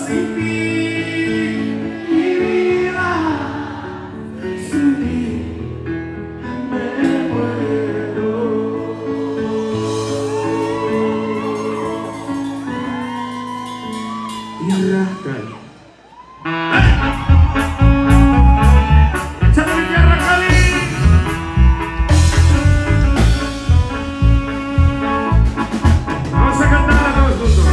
sin ti, mi vida, sin ti me muero. Tierra, Cali. ¡Échale mi tierra, Cali! Vamos a cantarla todos juntos.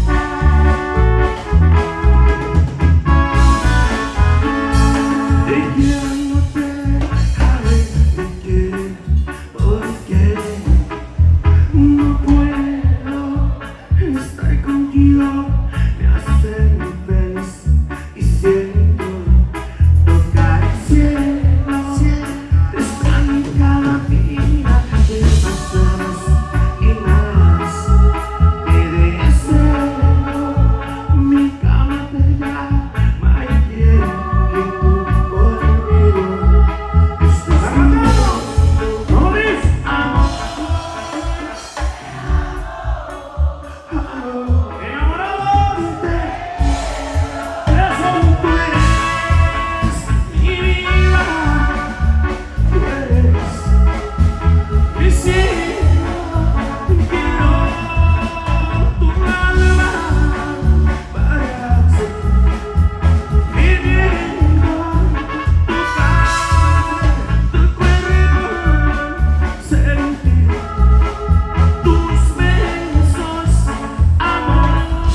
Te quiero y no te dejaré de querer, porque no puedo estar contigo. Me hace muy feliz y siento tocar el cielo. Te extraño cada día que pasamos y más. Te deseo mi cama te llama y quiero que tú conmigo estés conmigo. ¿Cómo dices? Amor. Enamorados de eso, tú eres mi vida, tú eres mi cielo, quiero tu alma para seguir viviendo, tocar tu cuerpo, sentir tus besos, amor.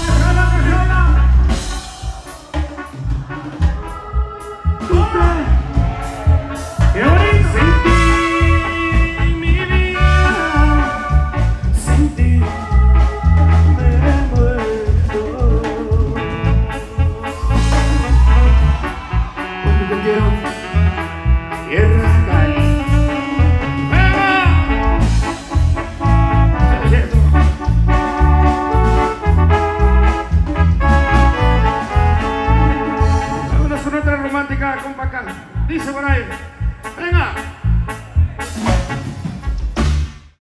¡Qué bonito! Sin ti, mi vida, sin ti me muero. Cuando te quiero